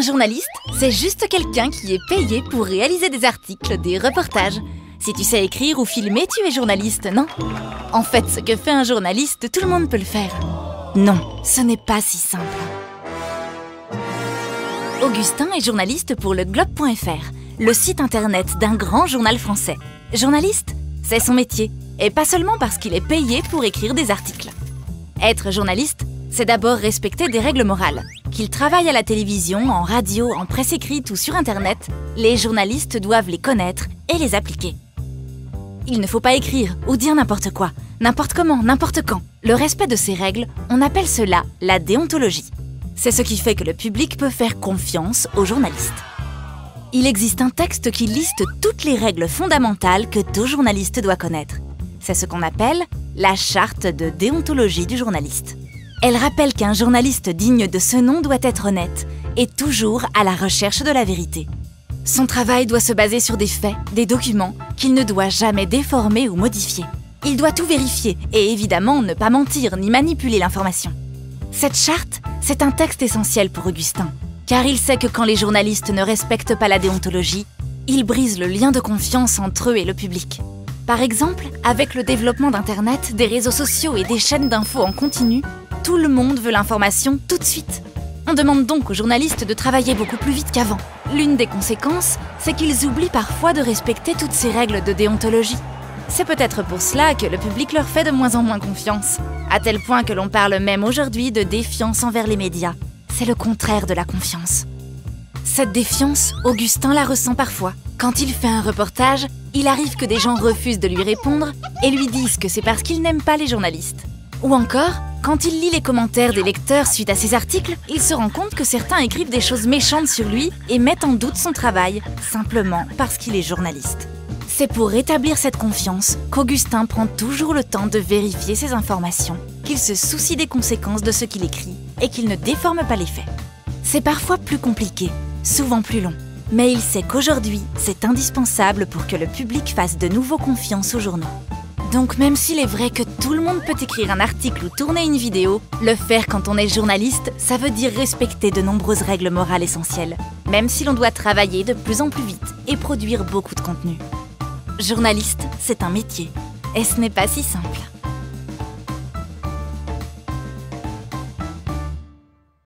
Un journaliste, c'est juste quelqu'un qui est payé pour réaliser des articles, des reportages. Si tu sais écrire ou filmer, tu es journaliste, non? En fait, ce que fait un journaliste, tout le monde peut le faire. Non, ce n'est pas si simple. Augustin est journaliste pour le Globe.fr, le site internet d'un grand journal français. Journaliste, c'est son métier, et pas seulement parce qu'il est payé pour écrire des articles. Être journaliste, c'est d'abord respecter des règles morales. Qu'ils travaillent à la télévision, en radio, en presse écrite ou sur Internet, les journalistes doivent les connaître et les appliquer. Il ne faut pas écrire ou dire n'importe quoi, n'importe comment, n'importe quand. Le respect de ces règles, on appelle cela la déontologie. C'est ce qui fait que le public peut faire confiance aux journalistes. Il existe un texte qui liste toutes les règles fondamentales que tout journaliste doit connaître. C'est ce qu'on appelle la charte de déontologie du journaliste. Elle rappelle qu'un journaliste digne de ce nom doit être honnête et toujours à la recherche de la vérité. Son travail doit se baser sur des faits, des documents qu'il ne doit jamais déformer ou modifier. Il doit tout vérifier et évidemment ne pas mentir ni manipuler l'information. Cette charte, c'est un texte essentiel pour Augustin, car il sait que quand les journalistes ne respectent pas la déontologie, ils brisent le lien de confiance entre eux et le public. Par exemple, avec le développement d'Internet, des réseaux sociaux et des chaînes d'infos en continu, tout le monde veut l'information tout de suite. On demande donc aux journalistes de travailler beaucoup plus vite qu'avant. L'une des conséquences, c'est qu'ils oublient parfois de respecter toutes ces règles de déontologie. C'est peut-être pour cela que le public leur fait de moins en moins confiance, à tel point que l'on parle même aujourd'hui de défiance envers les médias. C'est le contraire de la confiance. Cette défiance, Augustin la ressent parfois. Quand il fait un reportage, il arrive que des gens refusent de lui répondre et lui disent que c'est parce qu'ils n'aiment pas les journalistes. Ou encore, quand il lit les commentaires des lecteurs suite à ses articles, il se rend compte que certains écrivent des choses méchantes sur lui et mettent en doute son travail, simplement parce qu'il est journaliste. C'est pour rétablir cette confiance qu'Augustin prend toujours le temps de vérifier ses informations, qu'il se soucie des conséquences de ce qu'il écrit et qu'il ne déforme pas les faits. C'est parfois plus compliqué, souvent plus long, mais il sait qu'aujourd'hui, c'est indispensable pour que le public fasse de nouveau confiance aux journaux. Donc même s'il est vrai que tout le monde peut écrire un article ou tourner une vidéo, le faire quand on est journaliste, ça veut dire respecter de nombreuses règles morales essentielles, même si l'on doit travailler de plus en plus vite et produire beaucoup de contenu. Journaliste, c'est un métier, et ce n'est pas si simple.